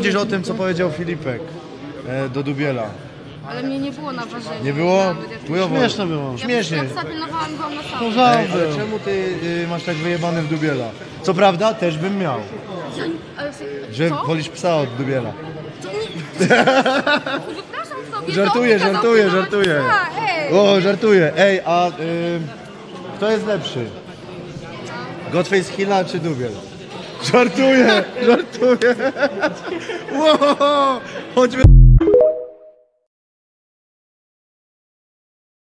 sądzisz o tym, co powiedział Filipek do Dubiela? Ale mnie nie było na ważeniu. Nie było? Chujowo. Śmieszne było. Śmiesznie. Ja zapilnowałam, byłam na samym. Ej, ale czemu ty masz tak wyjebany w Dubiela? Co prawda, też bym miał. Że Co? wolisz psa od Dubiela. Wypraszam sobie. Żartuję, to on mi żartuję, kazał żartuję. pilnować psa, ej. O, żartuję. Ej, a kto jest lepszy? Ghostface Killa czy Dubiel? Żartuję, żartuję. Wow, chodźmy.